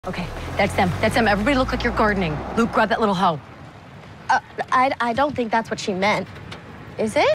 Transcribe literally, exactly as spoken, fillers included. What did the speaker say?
Okay, that's them. That's them. Everybody look like you're gardening. Luke, grab that little hoe. Uh, I, I don't think that's what she meant. Is it?